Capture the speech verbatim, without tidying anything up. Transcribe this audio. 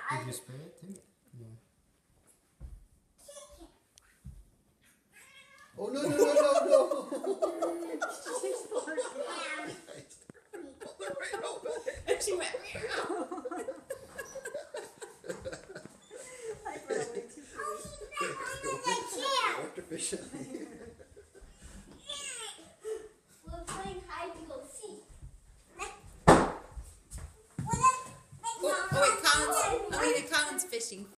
Did you spray it too? Yeah. Oh no no no no no! And she went. I felt way too silly. Worked efficiently. We're playing hide and go seek. Oh, oh wait, Colin's, I mean, Colin's fishing.